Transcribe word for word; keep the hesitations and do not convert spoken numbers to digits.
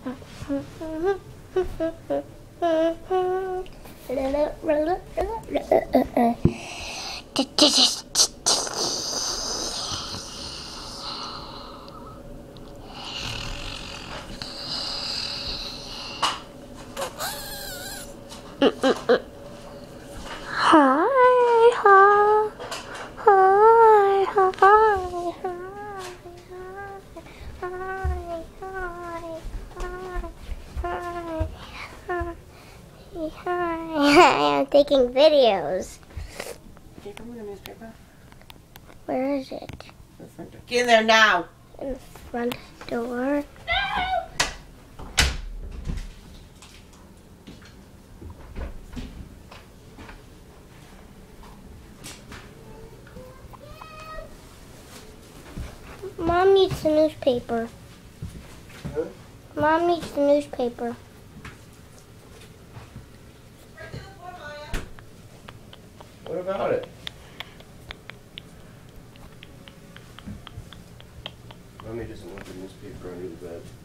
Hi, hi, hi, hi, hi, hi, hi, hi, hi. I'm taking videos. Can you come with the newspaper? Where is it? The front door. Get in there now! In the front door. Mom needs the newspaper. Huh? Mom needs the newspaper. What about it? Mommy doesn't want the newspaper under the bed.